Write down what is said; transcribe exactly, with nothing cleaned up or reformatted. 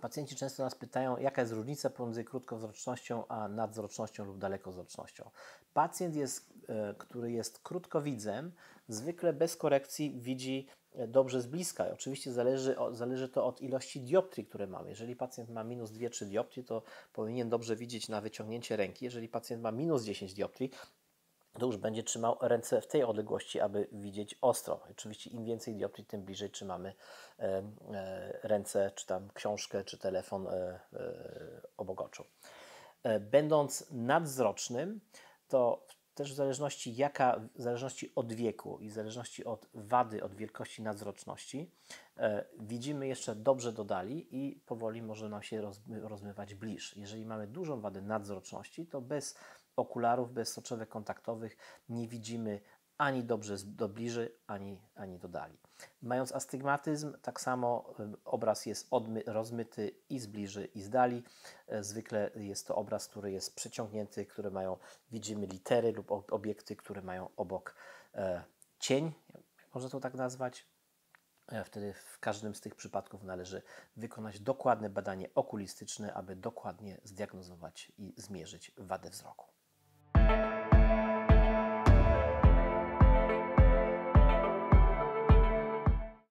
Pacjenci często nas pytają, jaka jest różnica pomiędzy krótkowzrocznością a nadzrocznością lub dalekowzrocznością. Pacjent, jest, który jest krótkowidzem, zwykle bez korekcji widzi dobrze z bliska. Oczywiście zależy, zależy to od ilości dioptrii, które mamy. Jeżeli pacjent ma minus dwie trzy dioptrie, to powinien dobrze widzieć na wyciągnięcie ręki. Jeżeli pacjent ma minus dziesięć dioptrii, to już będzie trzymał ręce w tej odległości, aby widzieć ostro. Oczywiście im więcej dioptrii, tym bliżej trzymamy e, e, ręce, czy tam książkę, czy telefon e, e, obok oczu. E, będąc nadzrocznym, to też w zależności, jaka, w zależności od wieku i w zależności od wady, od wielkości nadzroczności, e, widzimy jeszcze dobrze do dali i powoli może nam się rozmy, rozmywać bliż. Jeżeli mamy dużą wadę nadzroczności, to bez okularów, bez soczewek kontaktowych nie widzimy ani dobrze do bliży, ani, ani do dali. Mając astygmatyzm, tak samo obraz jest odmy, rozmyty i z bliży, i z dali. Zwykle jest to obraz, który jest przeciągnięty, które mają, widzimy litery lub obiekty, które mają obok e, cień, jak można to tak nazwać. Wtedy w każdym z tych przypadków należy wykonać dokładne badanie okulistyczne, aby dokładnie zdiagnozować i zmierzyć wadę wzroku.